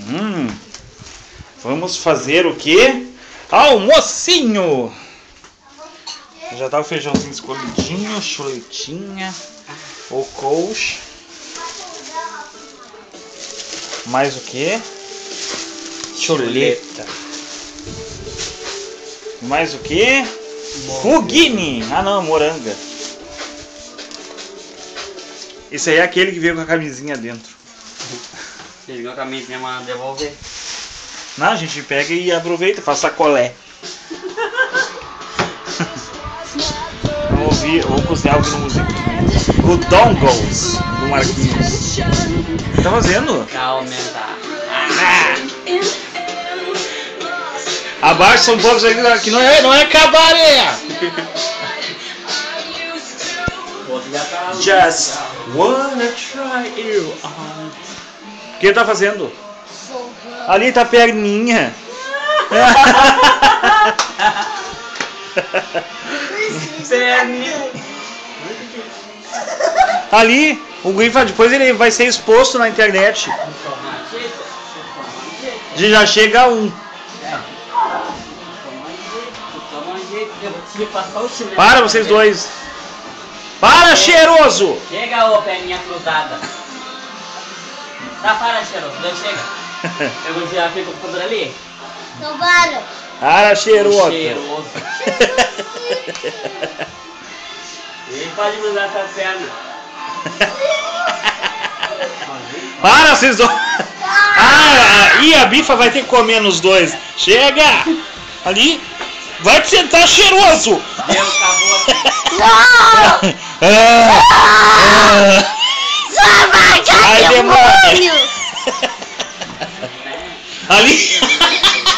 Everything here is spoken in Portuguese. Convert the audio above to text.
Vamos fazer o quê? Almocinho! Já tá o feijãozinho escolhidinho, chuletinha, o coxa. Mais o quê? Chuleta. Mais o quê? Fugini. Ah não, moranga. Esse aí é aquele que veio com a camisinha dentro. Ele viu a camisinha, mas devolver. Não, a gente pega e aproveita, faz sacolé. Vamos cozinhar algo no museu. O Dongles do Marquinhos. O que tá fazendo? Pra aumentar. Abaixa um pouco que não é cabaré. Just wanna try you on. O que ele tá fazendo? Ali tá a perninha. Ali, o Grifa depois ele vai ser exposto na internet. Já chega um. Para vocês dois. Para, cheiroso! Chega, ô perninha cruzada. Tá, para, cheiroso. Não chega. Eu vou tirar aqui o computador ali. Não para. Para, cheiroso. Cheiroso. Ele pode cruzar essa perna. Para, vocês dois. E a bifa vai ter que comer nos dois. Chega! Ali. Vai te sentar, cheiroso! Deu, acabou. Só vai, Ai, demônio! Ali.